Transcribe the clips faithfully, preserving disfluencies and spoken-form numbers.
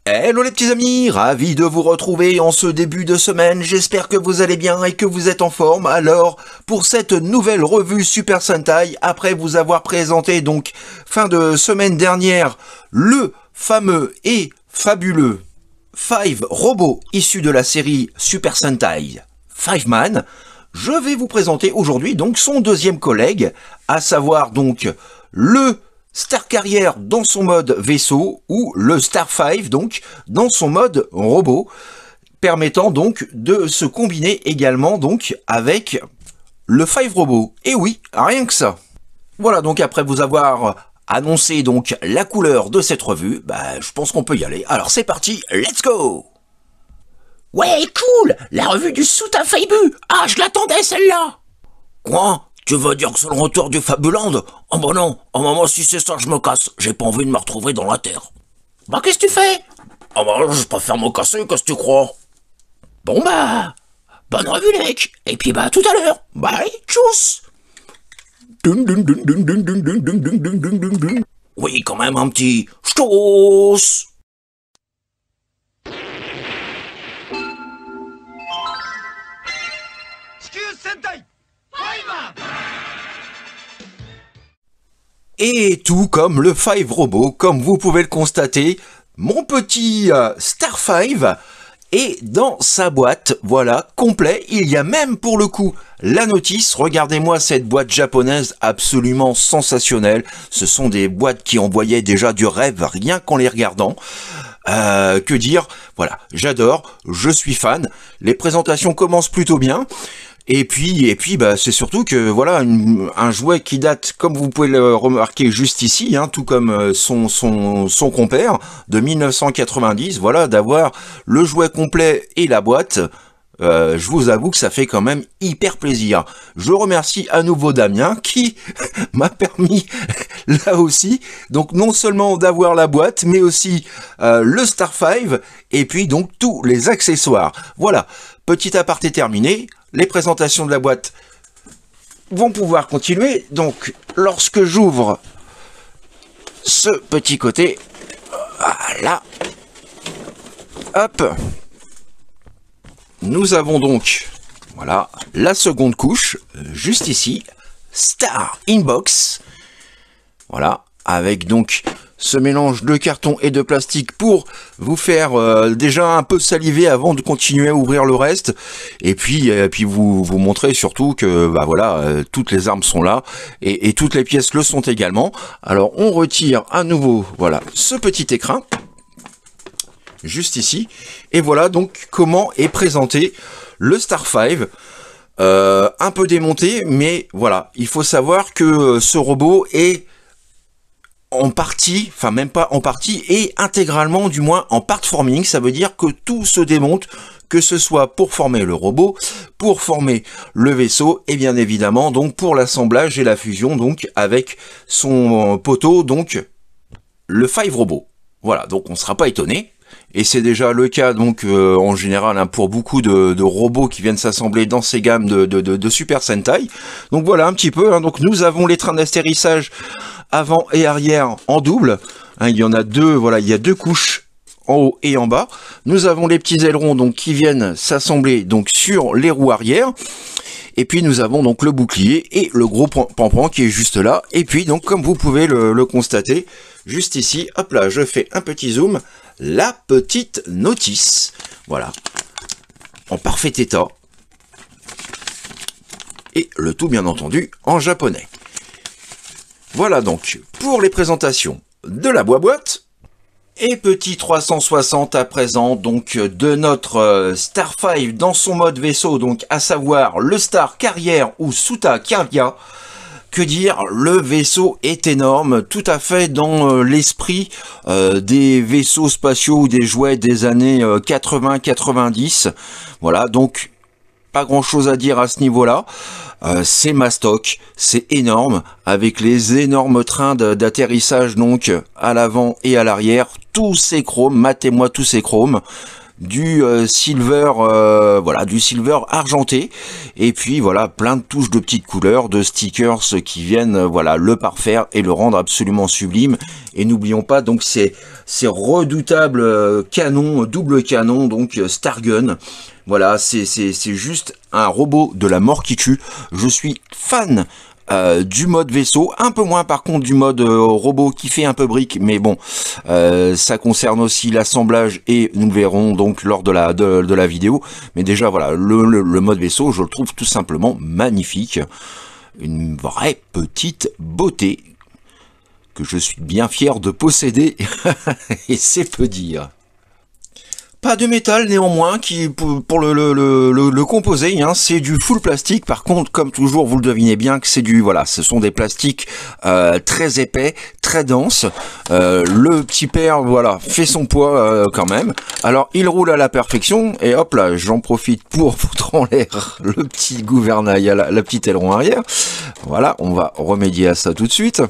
Hello les petits amis, ravi de vous retrouver en ce début de semaine, j'espère que vous allez bien et que vous êtes en forme. Alors, pour cette nouvelle revue Super Sentai, après vous avoir présenté donc fin de semaine dernière le fameux et fabuleux Five Robot issu de la série Super Sentai Five Man, je vais vous présenter aujourd'hui donc son deuxième collègue, à savoir donc le Star Carrier dans son mode vaisseau ou le Star cinq donc dans son mode robot, permettant donc de se combiner également donc avec le Five Robot. Et oui, rien que ça. Voilà, donc après vous avoir annoncé donc la couleur de cette revue, bah je pense qu'on peut y aller. Alors c'est parti, let's go. Ouais, cool, la revue du Suta Faibu. Ah, je l'attendais celle-là. Quoi? Tu veux dire que c'est le retour du Fabuland? Oh bah non, oh maman, si c'est ça, je me casse. J'ai pas envie de me retrouver dans la Terre. Bah qu'est-ce que tu fais? Oh bah je préfère me casser, qu'est-ce que tu crois? Bon bah, bonne revue les mecs. Et puis bah tout à l'heure. Bye, tchuss. Oui, quand même un petit ch'tous. Et tout comme le Five Robot, comme vous pouvez le constater, mon petit euh, Star cinq est dans sa boîte, voilà, complet. Il y a même pour le coup la notice, regardez-moi cette boîte japonaise absolument sensationnelle. Ce sont des boîtes qui envoyaient déjà du rêve rien qu'en les regardant. Euh, que dire, voilà, j'adore, je suis fan. Les présentations commencent plutôt bien. Et puis, et puis, bah, c'est surtout que voilà une, un jouet qui date, comme vous pouvez le remarquer juste ici, hein, tout comme son son son compère de mille neuf cent quatre-vingt-dix. Voilà, d'avoir le jouet complet et la boîte. Euh, je vous avoue que ça fait quand même hyper plaisir. Je remercie à nouveau Damien qui m'a permis là aussi, donc non seulement d'avoir la boîte, mais aussi euh, le Star cinq et puis donc tous les accessoires. Voilà, petit aparté terminé. Les présentations de la boîte vont pouvoir continuer. Donc, lorsque j'ouvre ce petit côté, voilà, hop, nous avons donc, voilà, la seconde couche, juste ici, Star Inbox, voilà, avec donc ce mélange de carton et de plastique pour vous faire euh, déjà un peu saliver avant de continuer à ouvrir le reste, et puis et puis vous vous montrer surtout que bah voilà euh, toutes les armes sont là et, et toutes les pièces le sont également. Alors on retire à nouveau voilà ce petit écrin juste ici et voilà donc comment est présenté le Star cinq. Euh, un peu démonté, mais voilà, il faut savoir que ce robot est en partie, enfin même pas en partie, et intégralement du moins en part forming, ça veut dire que tout se démonte, que ce soit pour former le robot, pour former le vaisseau, et bien évidemment donc pour l'assemblage et la fusion donc avec son poteau, donc le Five Robot. Voilà, donc on ne sera pas étonné. Et c'est déjà le cas donc euh, en général hein, pour beaucoup de, de robots qui viennent s'assembler dans ces gammes de, de, de, de Super Sentai. Donc voilà un petit peu, hein, donc nous avons les trains d'atterrissage avant et arrière en double, hein, il y en a deux, voilà, il y a deux couches en haut et en bas. Nous avons les petits ailerons donc qui viennent s'assembler donc sur les roues arrière. Et puis nous avons donc le bouclier et le gros pampan qui est juste là. Et puis donc comme vous pouvez le, le constater, juste ici, hop là, je fais un petit zoom, la petite notice, voilà, en parfait état. Et le tout bien entendu en japonais. Voilà donc pour les présentations de la boîte. Et petit trois cent soixante à présent donc de notre Star cinq dans son mode vaisseau, donc à savoir le Star Carrier ou Suta Carrier. Que dire, le vaisseau est énorme, tout à fait dans l'esprit euh, des vaisseaux spatiaux ou des jouets des années quatre-vingts quatre-vingt-dix. Voilà, donc pas grand chose à dire à ce niveau-là. Euh, c'est mastoc, c'est énorme, avec les énormes trains d'atterrissage donc à l'avant et à l'arrière, tous ces chromes, matez-moi tous ces chromes. du euh, silver, euh, voilà, du silver argenté, et puis voilà, plein de touches de petites couleurs, de stickers qui viennent, euh, voilà, le parfaire et le rendre absolument sublime. Et n'oublions pas donc ces, ces redoutables euh, canons, double canon, donc euh, Stargun. Voilà, c'est c'est c'est juste un robot de la mort qui tue. Je suis fan Euh, du mode vaisseau, un peu moins par contre du mode euh, robot qui fait un peu brique, mais bon, euh, ça concerne aussi l'assemblage et nous le verrons donc lors de la de, de la vidéo. Mais déjà voilà, le, le, le mode vaisseau, je le trouve tout simplement magnifique, une vraie petite beauté que je suis bien fier de posséder et c'est peu dire. Pas de métal néanmoins qui pour, pour le, le, le, le, le composer, hein, c'est du full plastique. Par contre, comme toujours, vous le devinez bien que c'est du voilà, ce sont des plastiques euh, très épais, très denses. Euh, le petit père, voilà, fait son poids euh, quand même. Alors, il roule à la perfection et hop là, j'en profite pour foutre en l'air le petit gouvernail, à la, la petite aileron arrière. Voilà, on va remédier à ça tout de suite.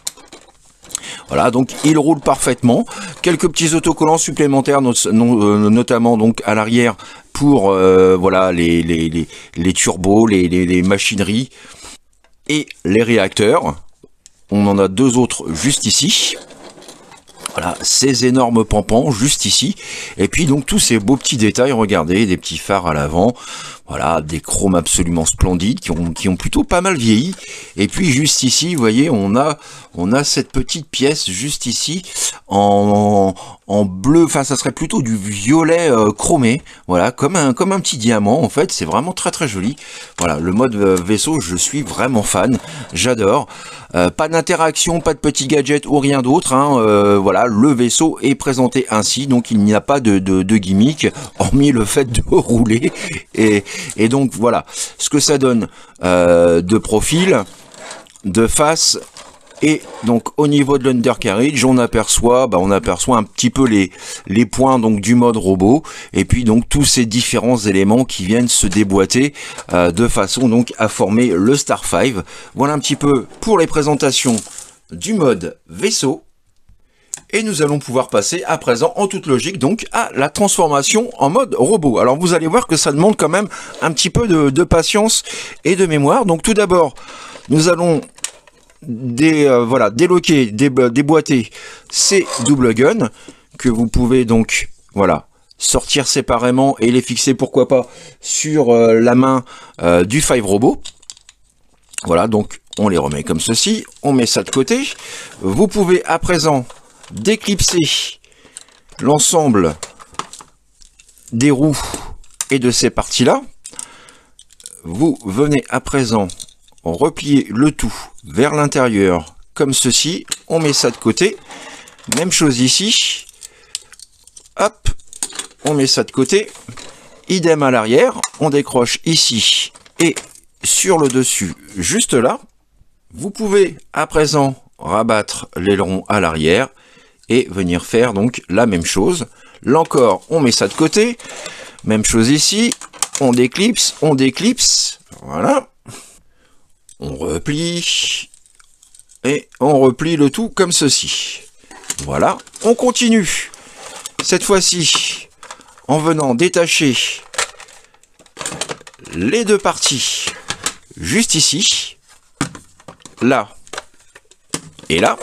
Voilà, donc il roule parfaitement. Quelques petits autocollants supplémentaires, not non, euh, notamment donc à l'arrière pour euh, voilà les, les, les, les turbos, les, les, les machineries et les réacteurs. On en a deux autres juste ici. Voilà, ces énormes pampans juste ici. Et puis donc tous ces beaux petits détails, regardez, des petits phares à l'avant. Voilà, des chromes absolument splendides qui ont, qui ont plutôt pas mal vieilli. Et puis juste ici, vous voyez, on a, on a cette petite pièce juste ici en, en bleu. Enfin, ça serait plutôt du violet euh, chromé. Voilà, comme un, comme un petit diamant en fait. C'est vraiment très très joli. Voilà, le mode euh, vaisseau, je suis vraiment fan. J'adore. Euh, pas d'interaction, pas de petits gadgets ou rien d'autre. Hein. Euh, voilà, le vaisseau est présenté ainsi, donc il n'y a pas de, de, de gimmick, hormis le fait de rouler. Et, et donc voilà, ce que ça donne euh, de profil, de face. Et donc au niveau de l'undercarriage, on aperçoit, bah, on aperçoit un petit peu les les points donc du mode robot, et puis donc tous ces différents éléments qui viennent se déboîter euh, de façon donc à former le Star cinq. Voilà un petit peu pour les présentations du mode vaisseau. Et nous allons pouvoir passer à présent en toute logique donc à la transformation en mode robot. Alors vous allez voir que ça demande quand même un petit peu de, de patience et de mémoire. Donc tout d'abord, nous allons Des, euh, voilà, déloquer, dé, déboîter ces double guns que vous pouvez donc voilà sortir séparément et les fixer pourquoi pas sur euh, la main euh, du cinq robot. Voilà, donc on les remet comme ceci, on met ça de côté. Vous pouvez à présent déclipser l'ensemble des roues et de ces parties là. Vous venez à présent replier le tout vers l'intérieur comme ceci, on met ça de côté, même chose ici, hop, on met ça de côté, idem à l'arrière, on décroche ici et sur le dessus, juste là. Vous pouvez à présent rabattre l'aileron à l'arrière et venir faire donc la même chose. Là encore, on met ça de côté, même chose ici, on déclipse, on déclipse, voilà. On replie et on replie le tout comme ceci. Voilà, on continue. Cette fois-ci, en venant détacher les deux parties juste ici, là et là.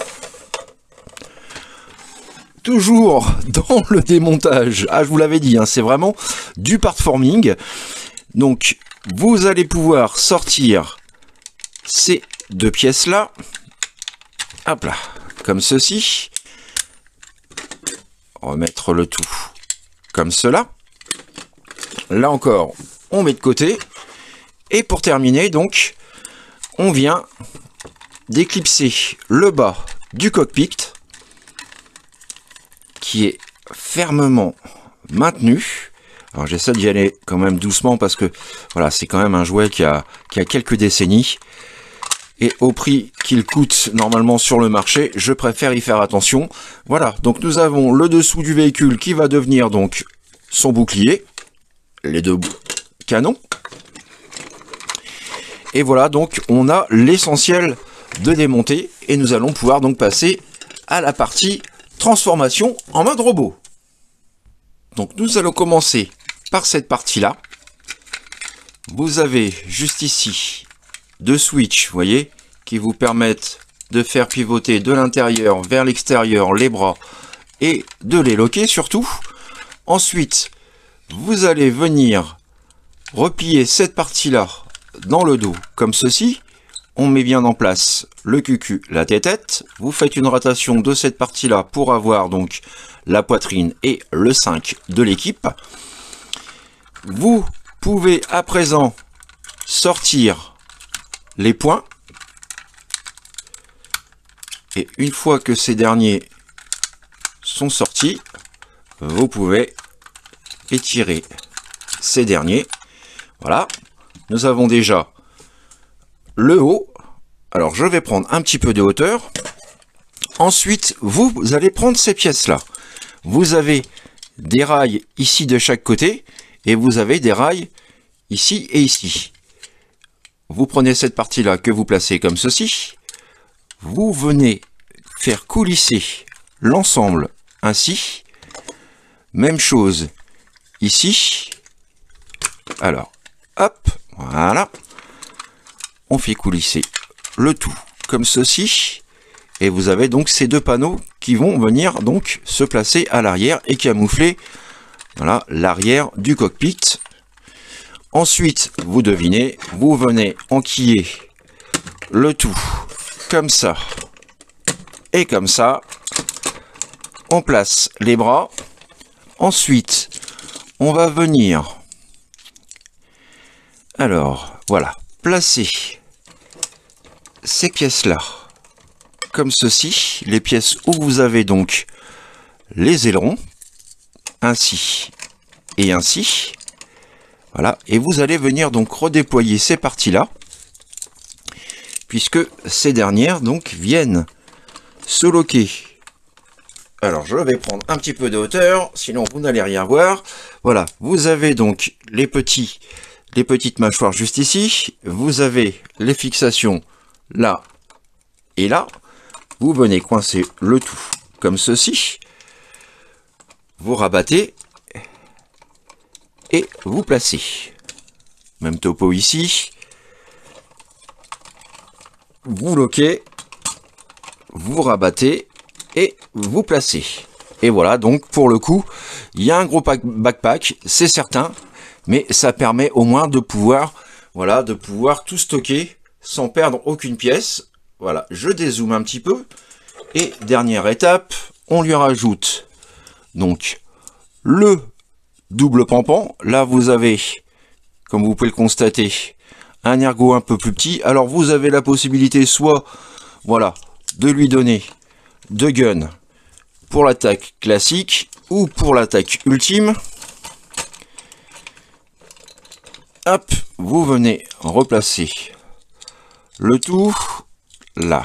Toujours dans le démontage. Ah, je vous l'avais dit, hein, c'est vraiment du part-forming. Donc, vous allez pouvoir sortir ces deux pièces là, hop là, comme ceci, remettre le tout comme cela, là encore on met de côté, et pour terminer donc on vient d'éclipser le bas du cockpit qui est fermement maintenu. Alors j'essaie d'y aller quand même doucement parce que voilà, c'est quand même un jouet qui a, qui a quelques décennies. Et au prix qu'il coûte normalement sur le marché, je préfère y faire attention. Voilà, donc nous avons le dessous du véhicule qui va devenir donc son bouclier, les deux canons. Et voilà, donc on a l'essentiel de démonter et nous allons pouvoir donc passer à la partie transformation en mode robot. Donc nous allons commencer par cette partie-là. Vous avez juste ici deux switches, vous voyez, qui vous permettent de faire pivoter de l'intérieur vers l'extérieur les bras et de les loquer surtout. Ensuite, vous allez venir replier cette partie-là dans le dos comme ceci. On met bien en place le cucu, la tête-tête. Vous faites une rotation de cette partie-là pour avoir donc la poitrine et le cinq de l'équipe. Vous pouvez à présent sortir les poings. Et une fois que ces derniers sont sortis, vous pouvez étirer ces derniers. Voilà, nous avons déjà le haut. Alors je vais prendre un petit peu de hauteur. Ensuite, vous, vous allez prendre ces pièces-là. Vous avez des rails ici de chaque côté et vous avez des rails ici et ici. Vous prenez cette partie-là que vous placez comme ceci. Vous venez faire coulisser l'ensemble ainsi. Même chose ici. Alors, hop, voilà. On fait coulisser le tout comme ceci. Et vous avez donc ces deux panneaux qui vont venir donc se placer à l'arrière et camoufler voilà, l'arrière du cockpit. Ensuite, vous devinez, vous venez enquiller le tout comme ça et comme ça. On place les bras. Ensuite, on va venir, alors voilà, placer ces pièces-là comme ceci, les pièces où vous avez donc les ailerons, ainsi et ainsi. Voilà, et vous allez venir donc redéployer ces parties-là, puisque ces dernières donc viennent se loquer. Alors je vais prendre un petit peu de hauteur, sinon vous n'allez rien voir. Voilà, vous avez donc les petits, les petites mâchoires juste ici. Vous avez les fixations là et là. Vous venez coincer le tout comme ceci. Vous rabattez et vous placez. Même topo ici. Vous loquez, vous rabattez et vous placez. Et voilà, donc pour le coup, il y a un gros backpack, c'est certain, mais ça permet au moins de pouvoir, voilà, de pouvoir tout stocker sans perdre aucune pièce. Voilà, je dézoome un petit peu. Et dernière étape, on lui rajoute donc le double pampan. Là, vous avez, comme vous pouvez le constater, un ergot un peu plus petit. Alors, vous avez la possibilité soit, voilà, de lui donner deux guns pour l'attaque classique ou pour l'attaque ultime. Hop, vous venez replacer le tout là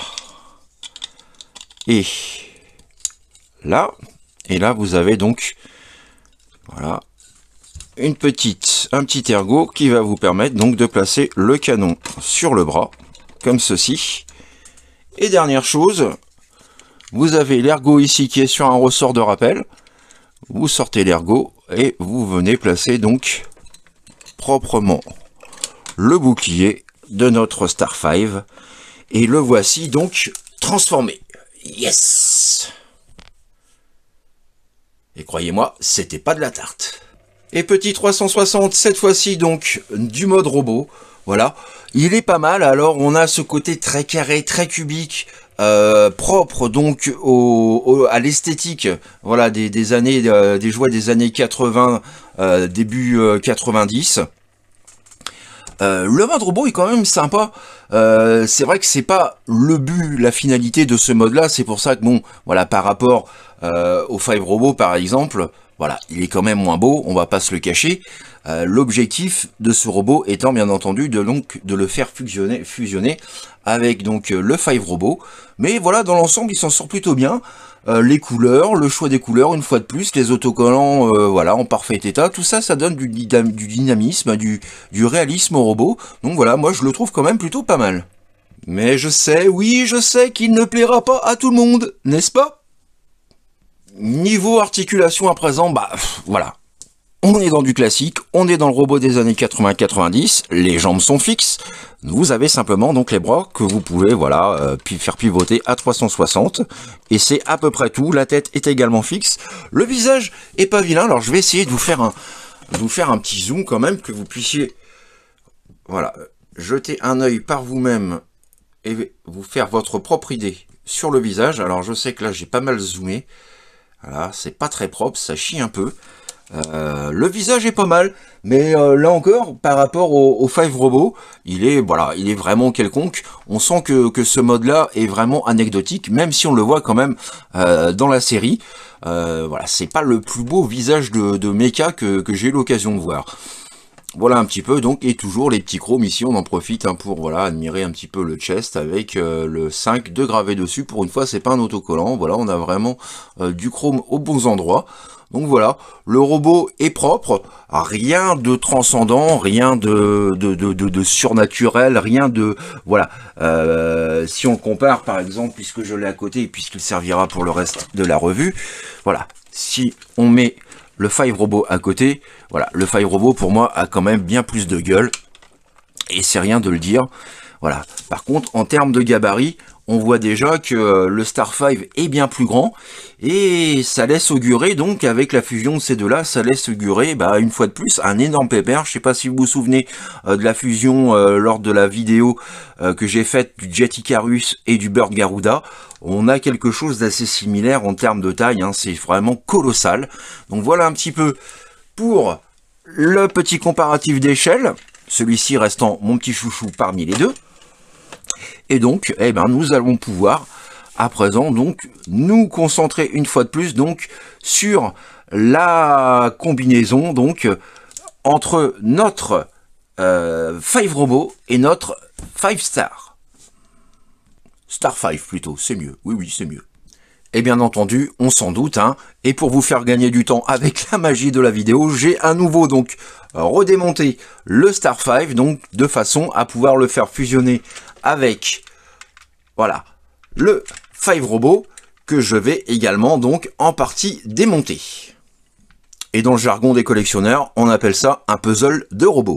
et là, et là vous avez donc voilà une petite un petit ergot qui va vous permettre donc de placer le canon sur le bras comme ceci. Et dernière chose, vous avez l'ergot ici qui est sur un ressort de rappel. Vous sortez l'ergot et vous venez placer donc proprement le bouclier de notre Star cinq. Et le voici donc transformé. Yes! Et croyez-moi, c'était pas de la tarte. Et petit trois cent soixante, cette fois-ci donc du mode robot. Voilà, il est pas mal. Alors on a ce côté très carré, très cubique, euh, propre donc au, au, à l'esthétique. Voilà, des, des années, euh, des jouets des années quatre-vingts, euh, début euh, quatre-vingt-dix. Euh, le mode robot est quand même sympa. Euh, c'est vrai que c'est pas le but, la finalité de ce mode-là. C'est pour ça que bon, voilà, par rapport euh, au cinq robot par exemple, voilà, il est quand même moins beau. On va pas se le cacher. Euh, L'objectif de ce robot étant bien entendu de donc de le faire fusionner, fusionner avec donc le cinq robot. Mais voilà, dans l'ensemble, il s'en sort plutôt bien. Euh, les couleurs, le choix des couleurs, une fois de plus, les autocollants, euh, voilà, en parfait état, tout ça, ça donne du, du dynamisme, du, du réalisme au robot. Donc voilà, moi je le trouve quand même plutôt pas mal. Mais je sais, oui, je sais qu'il ne plaira pas à tout le monde, n'est-ce pas? Niveau articulation à présent, bah voilà. On est dans du classique, on est dans le robot des années quatre-vingts quatre-vingt-dix, les jambes sont fixes, vous avez simplement donc les bras que vous pouvez voilà euh, puis faire pivoter à trois cent soixante, et c'est à peu près tout, la tête est également fixe, le visage est pas vilain, alors je vais essayer de vous faire un, de vous faire un petit zoom quand même, que vous puissiez voilà, jeter un œil par vous-même et vous faire votre propre idée sur le visage. Alors je sais que là j'ai pas mal zoomé, voilà, c'est pas très propre, ça chie un peu. Euh, le visage est pas mal, mais euh, là encore, par rapport au, au Five Robot, il est voilà, il est vraiment quelconque. On sent que, que ce mode-là est vraiment anecdotique, même si on le voit quand même euh, dans la série. Euh, voilà, c'est pas le plus beau visage de, de mecha que, que j'ai eu l'occasion de voir. Voilà un petit peu, donc, et toujours les petits chromes ici, on en profite hein, pour voilà admirer un petit peu le chest avec euh, le cinq de gravé dessus. Pour une fois, c'est pas un autocollant, voilà, on a vraiment euh, du chrome aux bons endroits. Donc voilà, le robot est propre, rien de transcendant, rien de, de, de, de, de surnaturel, rien de... Voilà, euh, si on compare par exemple, puisque je l'ai à côté, et puisqu'il servira pour le reste de la revue, voilà, si on met le Five Robot à côté, voilà, le Five Robot pour moi a quand même bien plus de gueule, et c'est rien de le dire. Voilà. Par contre, en termes de gabarit, on voit déjà que le Star cinq est bien plus grand, et ça laisse augurer, donc avec la fusion de ces deux-là, ça laisse augurer, bah, une fois de plus, un énorme pépère. Je sais pas si vous vous souvenez euh, de la fusion euh, lors de la vidéo euh, que j'ai faite du Jet Icarus et du Bird Garuda. On a quelque chose d'assez similaire en termes de taille, hein, c'est vraiment colossal. Donc voilà un petit peu pour le petit comparatif d'échelle, celui-ci restant mon petit chouchou parmi les deux. Et donc, eh ben, nous allons pouvoir à présent donc nous concentrer une fois de plus donc sur la combinaison donc entre notre euh, Five Robot et notre Five Star. Star cinq plutôt, c'est mieux. Oui, oui, c'est mieux. Et bien entendu, on s'en doute, hein, et pour vous faire gagner du temps avec la magie de la vidéo, j'ai à nouveau donc redémonté le Star cinq, donc de façon à pouvoir le faire fusionner avec, voilà, le Five Robot, que je vais également donc en partie démonter. Et dans le jargon des collectionneurs, on appelle ça un puzzle de robots.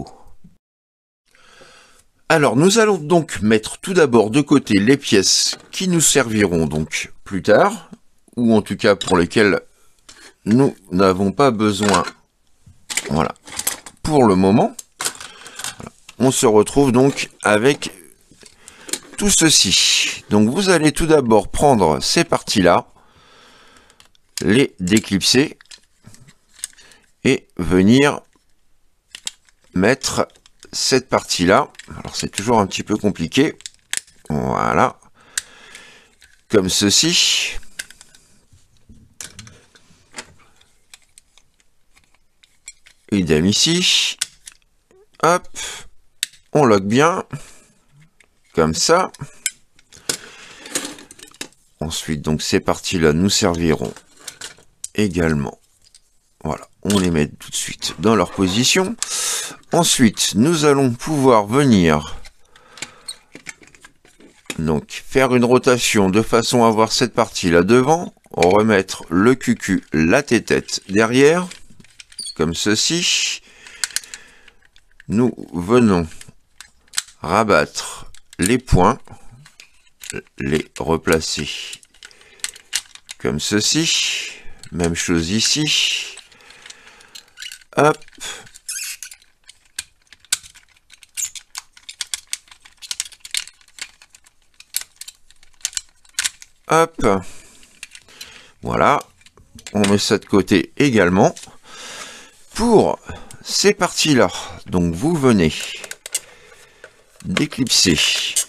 Alors, nous allons donc mettre tout d'abord de côté les pièces qui nous serviront donc plus tard, ou en tout cas pour lesquelles nous n'avons pas besoin, voilà, pour le moment. On se retrouve donc avec tout ceci. Donc, vous allez tout d'abord prendre ces parties-là, les déclipser, et venir mettre cette partie-là. Alors, c'est toujours un petit peu compliqué. Voilà. Comme ceci. Idem ici. Hop. On lock bien. Comme ça. Ensuite, donc, ces parties-là nous serviront également. Voilà. On les met tout de suite dans leur position. Ensuite, nous allons pouvoir venir donc faire une rotation de façon à avoir cette partie là devant, remettre le cucu, la tête derrière, comme ceci. Nous venons rabattre les points, les replacer comme ceci. Même chose ici. Hop. Hop, voilà, on met ça de côté également. Pour ces parties-là, donc vous venez d'éclipser.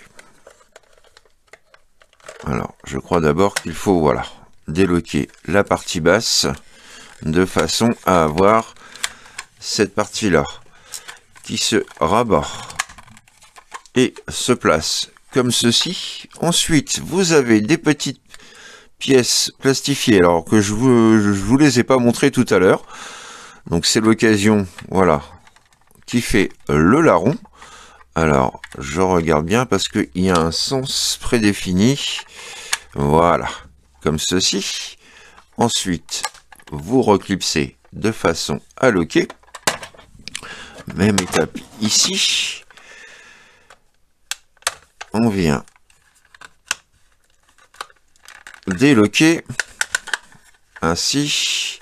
Alors, je crois d'abord qu'il faut, voilà, déloquer la partie basse de façon à avoir cette partie-là qui se rabat et se place comme ceci. Ensuite, vous avez des petites pièces plastifiées, alors que je vous, je vous les ai pas montrées tout à l'heure. Donc c'est l'occasion, voilà, qui fait le larron. Alors, je regarde bien parce qu'il y a un sens prédéfini. Voilà, comme ceci. Ensuite, vous reclipsez de façon à loquer. Même étape ici. On vient déloquer. Ainsi.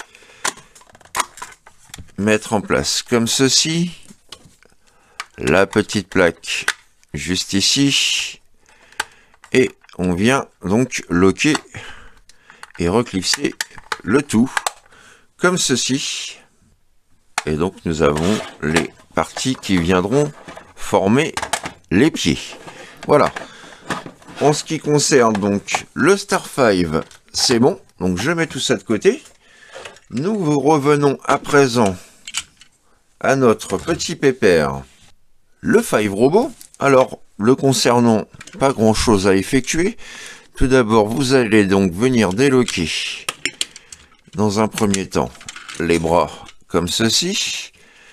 Mettre en place comme ceci. La petite plaque juste ici. Et on vient donc loquer et reclipser le tout comme ceci. Et donc nous avons les parties qui viendront former les pieds. Voilà. En ce qui concerne donc le Star cinq, c'est bon. Donc je mets tout ça de côté. Nous revenons à présent à notre petit pépère, le cinq robot. Alors, le concernant, pas grand chose à effectuer. Tout d'abord, vous allez donc venir déloquer dans un premier temps les bras comme ceci.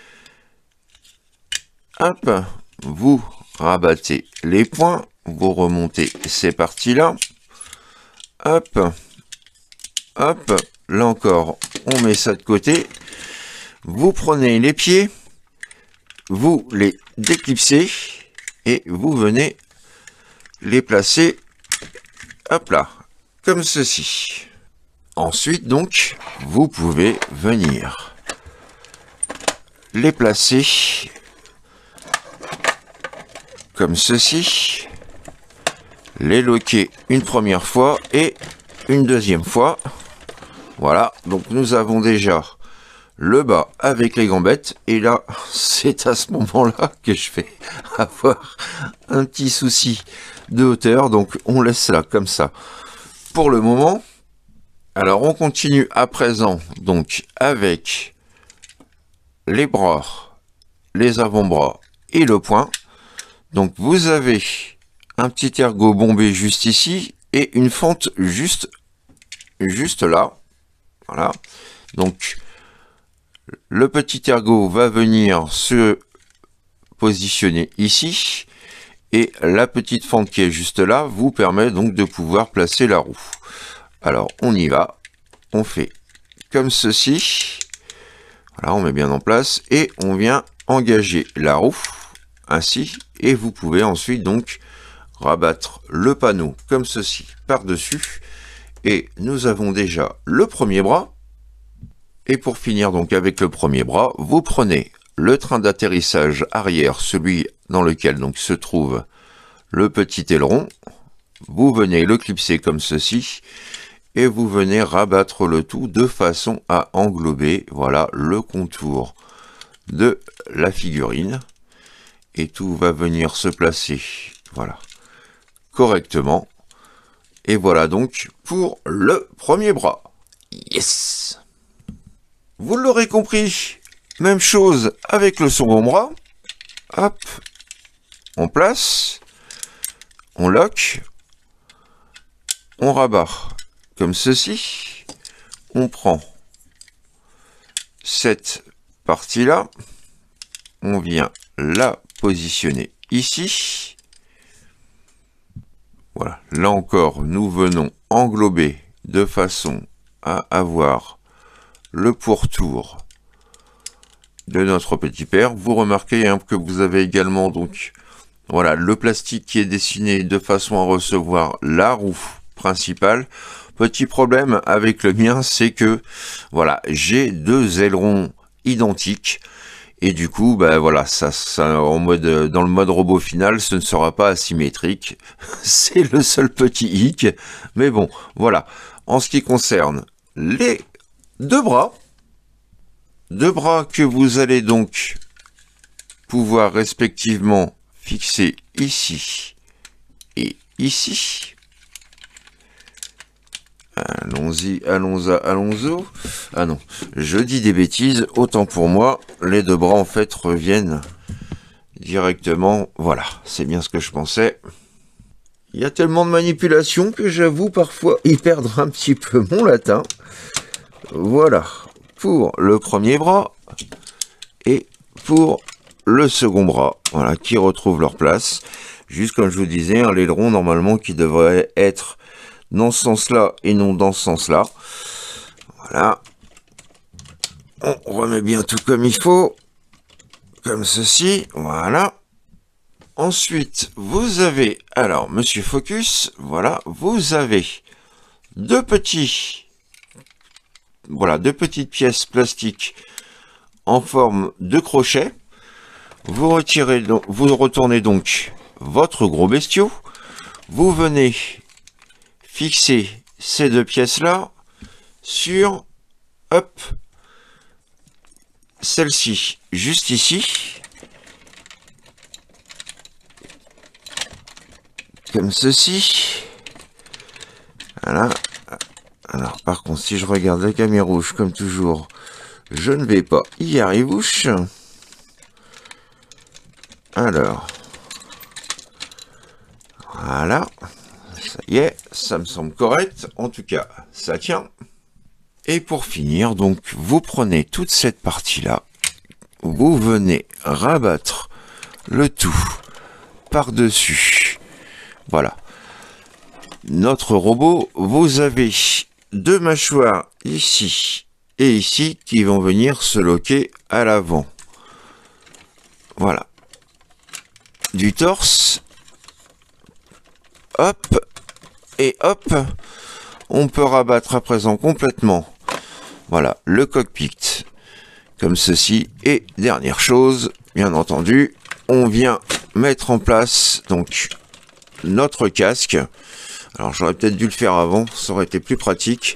Hop, vous rabattez les points, vous remontez ces parties-là. Hop, hop, là encore, on met ça de côté. Vous prenez les pieds, vous les déclipsez et vous venez les placer, hop là, comme ceci. Ensuite, donc, vous pouvez venir les placer comme ceci, les loquer une première fois et une deuxième fois. Voilà, donc nous avons déjà le bas avec les gambettes, et là c'est à ce moment là que je vais avoir un petit souci de hauteur, donc on laisse là comme ça pour le moment. Alors on continue à présent donc avec les bras, les avant-bras et le poing. Donc vous avez un petit ergot bombé juste ici et une fente juste juste là, voilà. Donc le petit ergot va venir se positionner ici et la petite fente qui est juste là vous permet donc de pouvoir placer la roue. Alors on y va, on fait comme ceci, voilà, on met bien en place et on vient engager la roue ainsi, et vous pouvez ensuite donc rabattre le panneau comme ceci par dessus, et nous avons déjà le premier bras. Et pour finir donc avec le premier bras, vous prenez le train d'atterrissage arrière, celui dans lequel donc se trouve le petit aileron, vous venez le clipser comme ceci, et vous venez rabattre le tout de façon à englober, voilà, le contour de la figurine, et tout va venir se placer, voilà, correctement. Et voilà donc pour le premier bras. Yes! Vous l'aurez compris, même chose avec le second bras. Hop, on place, on lock, on rabat comme ceci. On prend cette partie-là, on vient la positionner ici. Voilà, là encore, nous venons englober de façon à avoir le pourtour de notre petit père. Vous remarquez hein, que vous avez également donc voilà le plastique qui est dessiné de façon à recevoir la roue principale. Petit problème avec le mien, c'est que voilà, j'ai deux ailerons identiques et du coup bah voilà, ça, ça en mode dans le mode robot final, ce ne sera pas asymétrique. C'est le seul petit hic, mais bon, voilà. En ce qui concerne les deux bras, deux bras que vous allez donc pouvoir respectivement fixer ici et ici. Allons-y, allons-y, allons-y. Ah non, je dis des bêtises, autant pour moi, les deux bras en fait reviennent directement. Voilà, c'est bien ce que je pensais. Il y a tellement de manipulations que j'avoue parfois y perdre un petit peu mon latin. Voilà, pour le premier bras et pour le second bras, voilà, qui retrouvent leur place. Juste comme je vous disais, hein, l'aileron normalement qui devrait être dans ce sens-là et non dans ce sens-là. Voilà. On remet bien tout comme il faut. Comme ceci. Voilà. Ensuite, vous avez, alors, Monsieur Focus, voilà, vous avez deux petits, voilà, deux petites pièces plastiques en forme de crochet. Vous retirez donc, vous retournez donc votre gros bestiau. Vous venez fixer ces deux pièces-là sur, hop, celle-ci, juste ici. Comme ceci. Voilà. Alors, par contre, si je regarde la caméra rouge, comme toujours, je ne vais pas y arriver. Alors. Voilà. Ça y est, ça me semble correct. En tout cas, ça tient. Et pour finir, donc, vous prenez toute cette partie-là. Vous venez rabattre le tout par-dessus. Voilà. Notre robot, vous avez deux mâchoires ici et ici qui vont venir se loquer à l'avant. Voilà. Du torse. Hop. Et hop. On peut rabattre à présent complètement. Voilà. Le cockpit. Comme ceci. Et dernière chose, bien entendu, on vient mettre en place donc notre casque. Alors j'aurais peut-être dû le faire avant, ça aurait été plus pratique.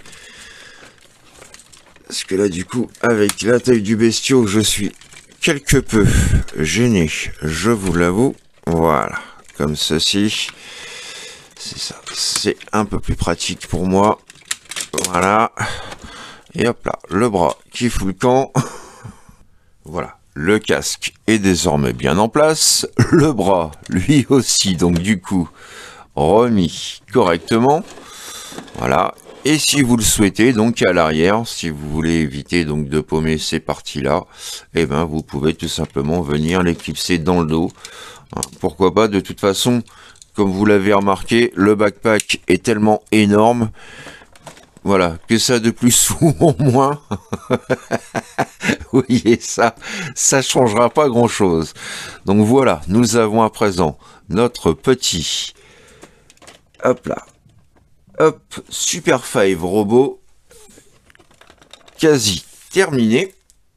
Parce que là du coup, avec la taille du bestiau, je suis quelque peu gêné, je vous l'avoue. Voilà, comme ceci. C'est ça, c'est un peu plus pratique pour moi. Voilà. Et hop là, le bras qui fout le camp. Voilà. Le casque est désormais bien en place, le bras lui aussi donc du coup remis correctement, voilà, et si vous le souhaitez donc à l'arrière, si vous voulez éviter donc de paumer ces parties là, et eh ben vous pouvez tout simplement venir l'éclipser dans le dos, pourquoi pas, de toute façon comme vous l'avez remarqué, le backpack est tellement énorme. Voilà, que ça de plus ou en moins, vous voyez ça, ça changera pas grand chose. Donc voilà, nous avons à présent notre petit, hop là, hop, Super cinq robot, quasi terminé.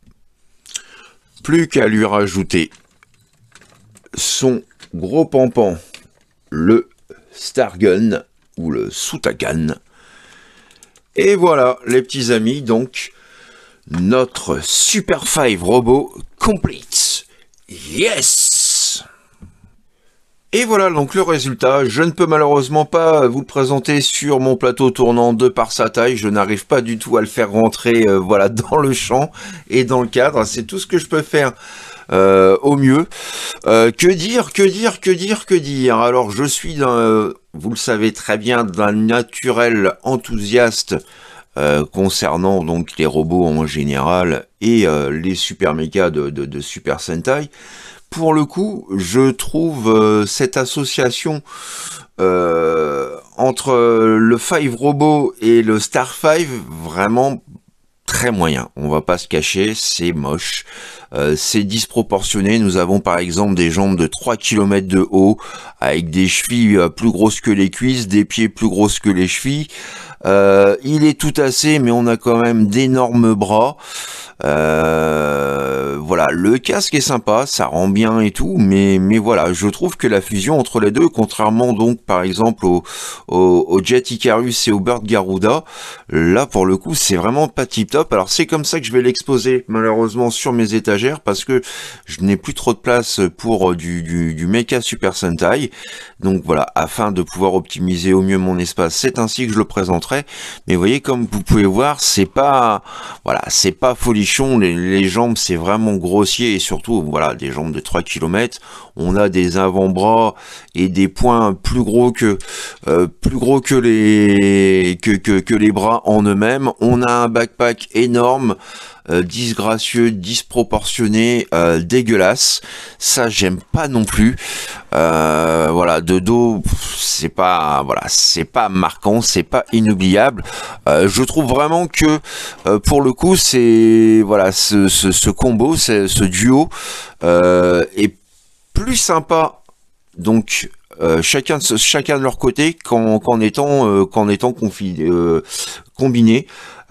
Plus qu'à lui rajouter son gros pampan, le Stargun, ou le Soutagan. Et voilà, les petits amis, donc, notre Super cinq robot complete. Yes! Et voilà donc le résultat. Je ne peux malheureusement pas vous le présenter sur mon plateau tournant de par sa taille. Je n'arrive pas du tout à le faire rentrer euh, voilà, dans le champ et dans le cadre. C'est tout ce que je peux faire euh, au mieux. Euh, que dire, que dire, que dire, que dire. Alors je suis d'un... Euh, vous le savez très bien, d'un naturel enthousiaste euh, concernant donc les robots en général et euh, les super mécas de, de, de Super Sentai. Pour le coup, je trouve euh, cette association euh, entre le cinq robot et le Star cinq vraiment très moyen. On va pas se cacher, c'est moche. Euh, c'est disproportionné. Nous avons par exemple des jambes de trois kilomètres de haut, avec des chevilles euh, plus grosses que les cuisses, des pieds plus grosses que les chevilles. Euh, il est tout assez, mais on a quand même d'énormes bras. Euh, voilà, le casque est sympa, ça rend bien et tout, mais mais voilà, je trouve que la fusion entre les deux, contrairement donc par exemple au, au, au Jet Icarus et au Bird Garuda, là pour le coup c'est vraiment pas tip top. Alors c'est comme ça que je vais l'exposer malheureusement sur mes étagères, parce que je n'ai plus trop de place pour du, du, du Mecha Super Sentai. Donc voilà, afin de pouvoir optimiser au mieux mon espace, c'est ainsi que je le présenterai. Mais vous voyez, comme vous pouvez voir, c'est pas, voilà, c'est pas folichon. Les, les jambes, c'est vraiment grossier, et surtout, voilà, des jambes de trois kilomètres. On a des avant-bras et des poings plus gros que, euh, plus gros que les, que, que, que les bras en eux-mêmes. On a un backpack énorme. euh, disgracieux, disproportionné, euh, dégueulasse. Ça, j'aime pas non plus. Euh, voilà, de dos, c'est pas, voilà, c'est pas marquant, c'est pas inoubliable. Euh, je trouve vraiment que, euh, pour le coup, c'est, voilà, ce, ce, ce combo, ce, ce duo euh, est plus sympa. Donc, euh, chacun, de, chacun de leur côté, qu'en, qu'en étant, euh, qu'en étant confi, euh, combiné.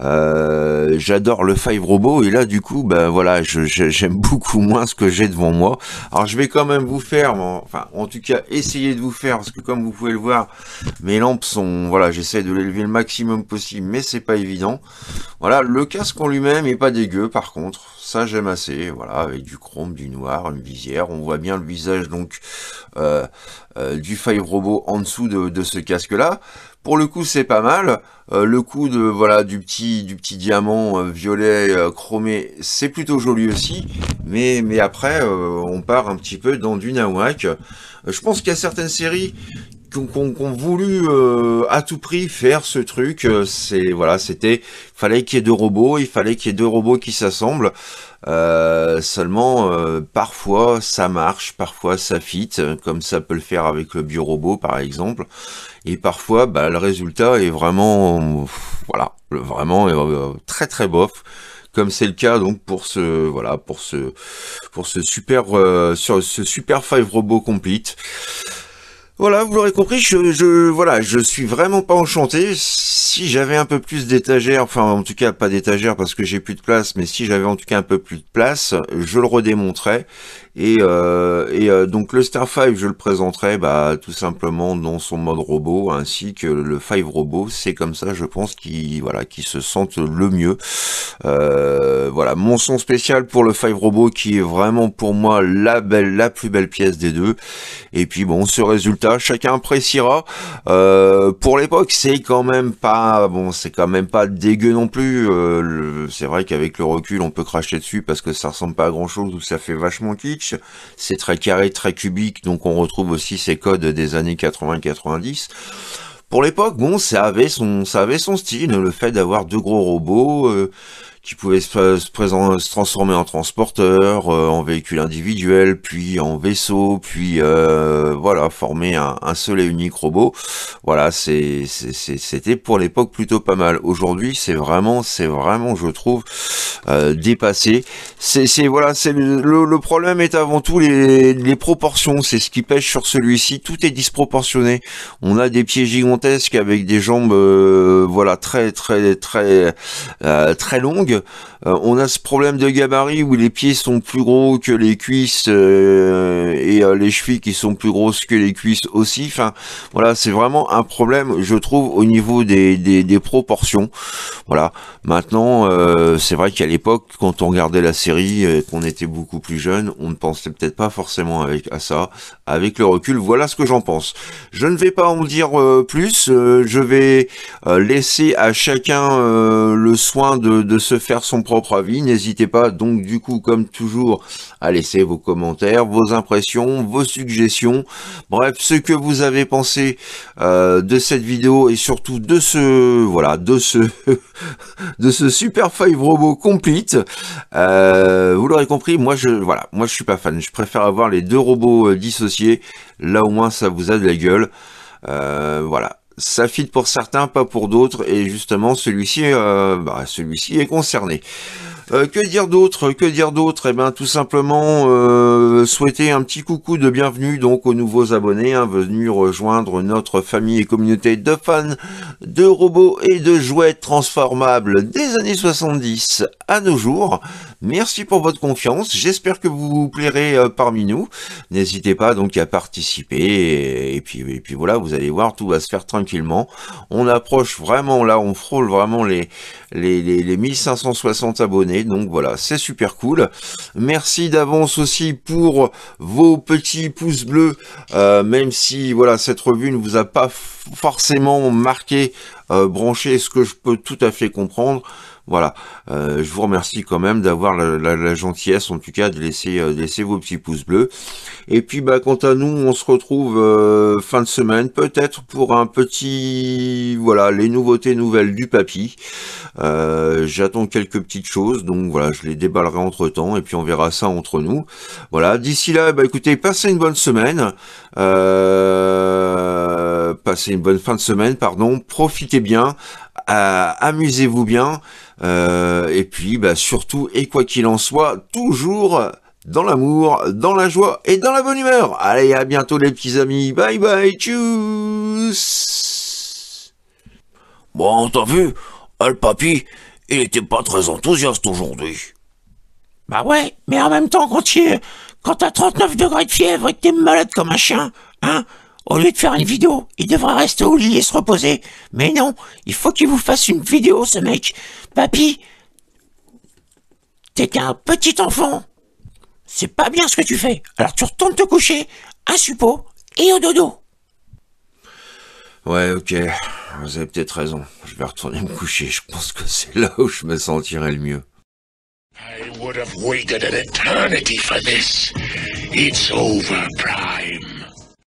Euh, j'adore le Five Robot et là du coup ben voilà je, je, j'aime beaucoup moins ce que j'ai devant moi. Alors je vais quand même vous faire, enfin en tout cas essayer de vous faire, parce que comme vous pouvez le voir, mes lampes sont, voilà, j'essaie de l'élever le maximum possible, mais c'est pas évident. Voilà, le casque en lui-même est pas dégueu, par contre ça j'aime assez, voilà, avec du chrome, du noir, une visière, on voit bien le visage donc euh, euh, du Five Robot en dessous de, de ce casque là. Pour le coup, c'est pas mal. Euh, le coup de voilà du petit du petit diamant euh, violet euh, chromé, c'est plutôt joli aussi. Mais mais après, euh, on part un petit peu dans du nawak. Euh, je pense qu'il y a certaines séries qui ont, qui ont, qui ont voulu euh, à tout prix faire ce truc. Euh, c'est voilà, c'était fallait qu'il y ait deux robots, il fallait qu'il y ait deux robots qui s'assemblent. Euh, seulement, euh, parfois ça marche, parfois ça fit, comme ça peut le faire avec le biorobot par exemple. Et parfois, bah, le résultat est vraiment, voilà, vraiment euh, très très bof, comme c'est le cas donc pour ce, voilà, pour ce, pour ce super, euh, sur ce super Five Robot Complete. Voilà, vous l'aurez compris, je, je, voilà, je suis vraiment pas enchanté. Si j'avais un peu plus d'étagères, enfin en tout cas pas d'étagères parce que j'ai plus de place, mais si j'avais en tout cas un peu plus de place, je le redémontrais. Et, euh, et euh, donc le Star cinq, je le présenterai bah, tout simplement dans son mode robot, ainsi que le Five Robot. C'est comme ça, je pense, qu'ils voilà, qu'ils se sentent le mieux. Euh, voilà, mon son spécial pour le Five Robot, qui est vraiment pour moi la belle, la plus belle pièce des deux. Et puis bon, ce résultat, chacun appréciera. Euh, pour l'époque, c'est quand même pas bon, c'est quand même pas dégueu non plus. Euh, c'est vrai qu'avec le recul, on peut cracher dessus parce que ça ressemble pas à grand chose, ou ça fait vachement kitsch. C'est très carré, très cubique, donc on retrouve aussi ces codes des années quatre-vingts quatre-vingt-dix. Pour l'époque, bon, ça avait son, ça avait son style, le fait d'avoir deux gros robots euh, qui pouvaient se, se, présent, se transformer en transporteurs, euh, en véhicules individuels, puis en vaisseaux, puis euh, voilà, former un, un seul et unique robot. Voilà, c'est, c'est, c'était pour l'époque plutôt pas mal. Aujourd'hui, c'est vraiment, c'est vraiment, je trouve, euh, dépassé. C'est, c'est voilà, c'est le, le problème est avant tout les, les proportions. C'est ce qui pêche sur celui-ci. Tout est disproportionné. On a des pieds gigantesques avec des jambes, euh, voilà, très, très, très, euh, très longues. Euh, on a ce problème de gabarit où les pieds sont plus gros que les cuisses euh, et euh, les chevilles qui sont plus grosses que les cuisses aussi. Enfin, voilà, c'est vraiment un problème, je trouve, au niveau des, des, des proportions. Voilà. Maintenant, euh, c'est vrai qu'à l'époque, quand on regardait la série, et qu'on était beaucoup plus jeune, on ne pensait peut-être pas forcément avec à ça. Avec le recul, voilà ce que j'en pense. Je ne vais pas en dire euh, plus. Euh, je vais euh, laisser à chacun euh, le soin de, de se faire son propre avis. N'hésitez pas donc du coup comme toujours à laisser vos commentaires, vos impressions, vos suggestions, bref ce que vous avez pensé euh, de cette vidéo et surtout de ce voilà de ce de ce super Five Robot Complete. Euh, vous l'aurez compris, moi je voilà moi je suis pas fan, je préfère avoir les deux robots euh, dissociés, là au moins ça vous a de la gueule. Euh, voilà. Ça fit pour certains, pas pour d'autres, et justement celui-ci, euh, bah, celui-ci est concerné. Euh, que dire d'autre Que dire d'autre Eh bien, tout simplement euh, souhaiter un petit coucou de bienvenue donc aux nouveaux abonnés, hein, venus rejoindre notre famille et communauté de fans de robots et de jouets transformables des années soixante-dix à nos jours. Merci pour votre confiance. J'espère que vous vous plairez euh, parmi nous. N'hésitez pas donc à participer et, et puis et puis voilà, vous allez voir, tout va se faire tranquillement. On approche vraiment là, on frôle vraiment les les les, les mille cinq cent soixante abonnés. Donc voilà, c'est super cool. Merci d'avance aussi pour vos petits pouces bleus, euh, même si voilà cette revue ne vous a pas forcément marqué, euh, branché, ce que je peux tout à fait comprendre. Voilà, euh, je vous remercie quand même d'avoir la, la, la gentillesse, en tout cas, de laisser, euh, de laisser vos petits pouces bleus. Et puis, bah, quant à nous, on se retrouve euh, fin de semaine, peut-être pour un petit, voilà, les nouveautés nouvelles du papy. Euh, j'attends quelques petites choses, donc voilà, je les déballerai entre temps, et puis on verra ça entre nous. Voilà, d'ici là, bah, écoutez, passez une bonne semaine, euh, passez une bonne fin de semaine, pardon, profitez bien, euh, amusez-vous bien. Euh, et puis, bah, surtout, et quoi qu'il en soit, toujours dans l'amour, dans la joie et dans la bonne humeur. Allez, à bientôt les petits amis. Bye bye, tchuss. Bon, t'as vu, le papy, il était pas très enthousiaste aujourd'hui. Bah ouais, mais en même temps, quand tu quand t'as trente-neuf degrés de fièvre et que t'es malade comme un chien, hein, au lieu de faire une vidéo, il devrait rester au lit et se reposer. Mais non, il faut qu'il vous fasse une vidéo, ce mec. Papy, t'es qu'un petit enfant. C'est pas bien ce que tu fais. Alors tu retournes te coucher, un suppôt et au dodo. Ouais, ok, vous avez peut-être raison. Je vais retourner me coucher. Je pense que c'est là où je me sentirai le mieux. I would have waited an eternity for this. It's over, Pride.